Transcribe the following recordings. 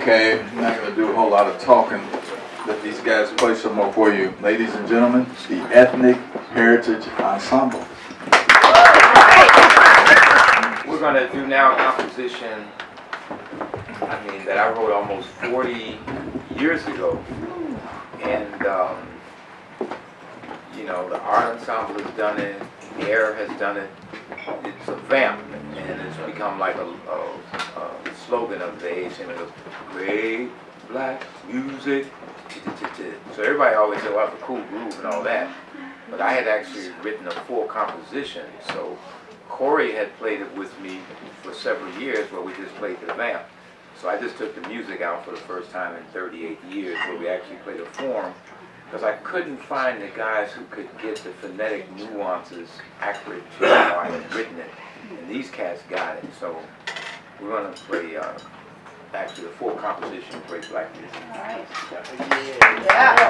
Okay, I'm not going to do a whole lot of talking. Let these guys play some more for you. Ladies and gentlemen, the Ethnic Heritage Ensemble. We're going to do now a composition, that I wrote almost 40 years ago. And, the Art Ensemble has done it, Air has done it. It's a vamp, and it's become like a slogan of the age, and it goes, great black music. So everybody always said, well, that's a cool groove and all that. But I had actually written a full composition, so Corey had played it with me for several years where we just played the vamp. So I just took the music out for the first time in 38 years where we actually played a form, because I couldn't find the guys who could get the phonetic nuances accurate to how I had written it. And these cats got it. So we're going to play actually a full composition of Great Black Music. All right. Yeah.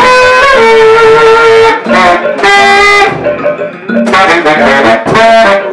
Thank you.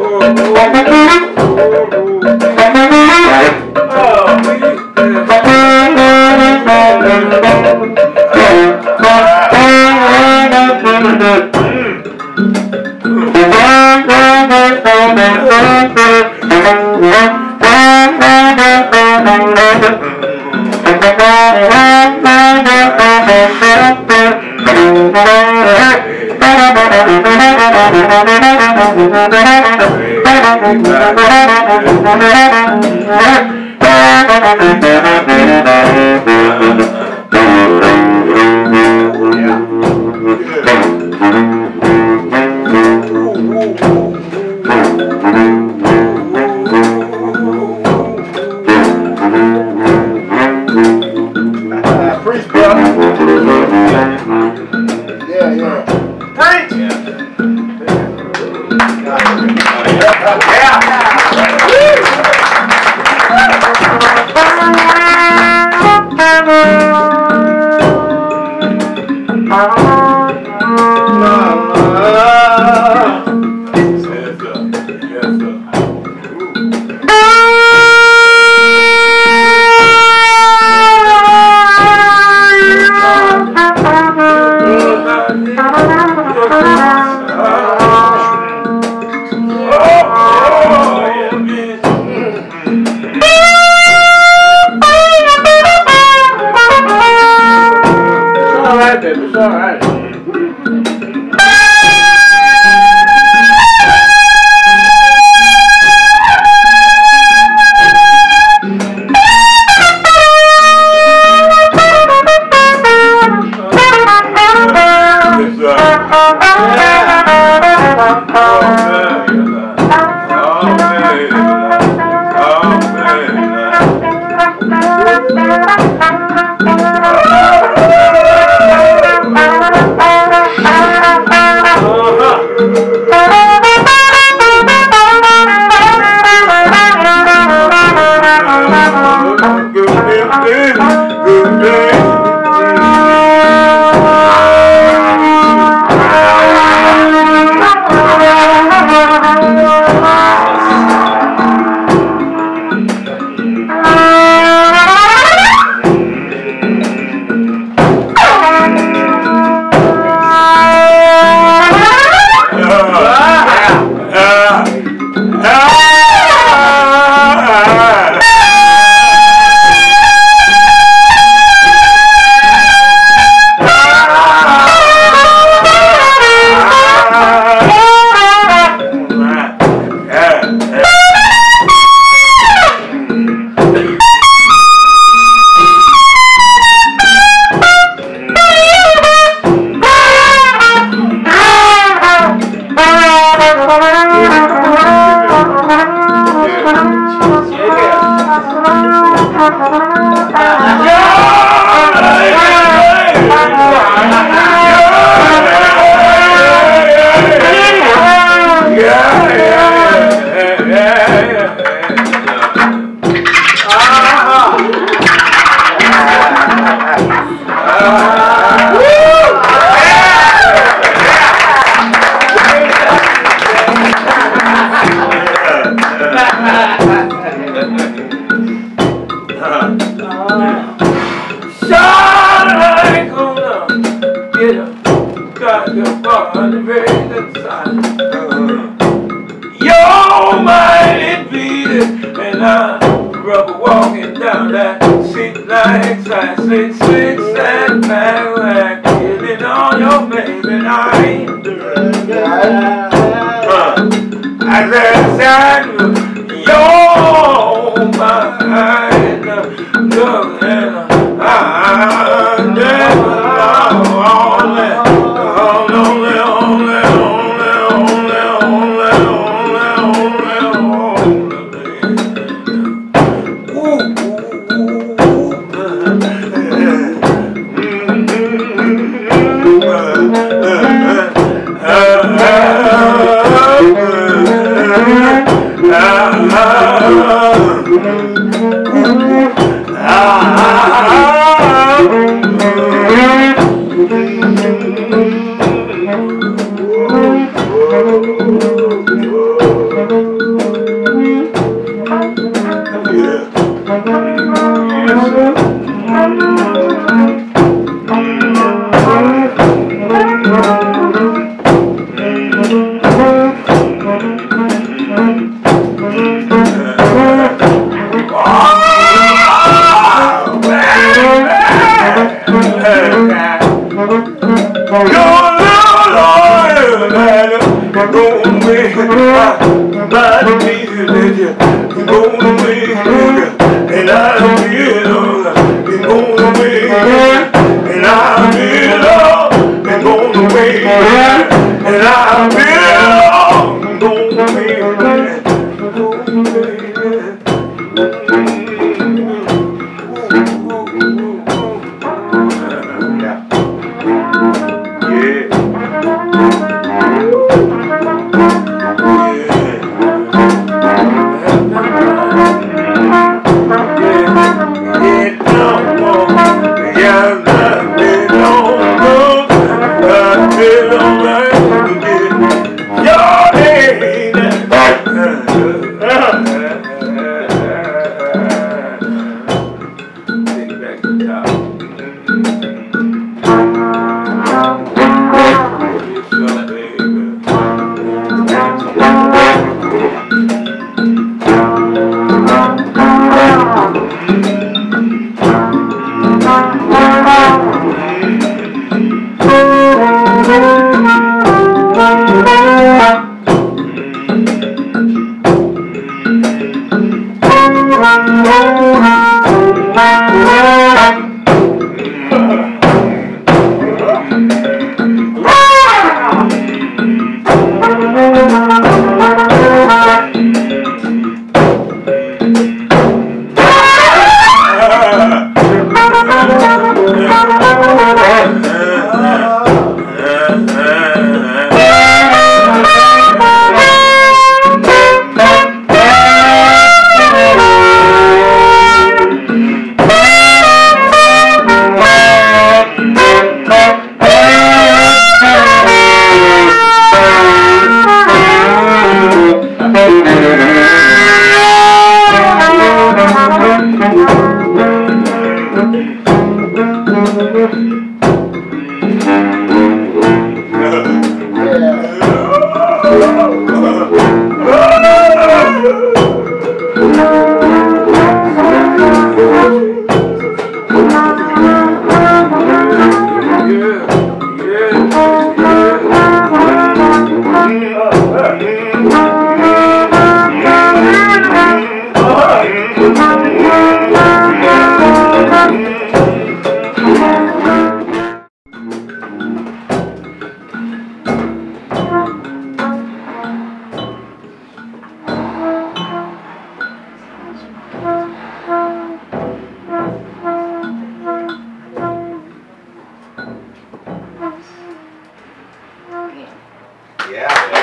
Yeah.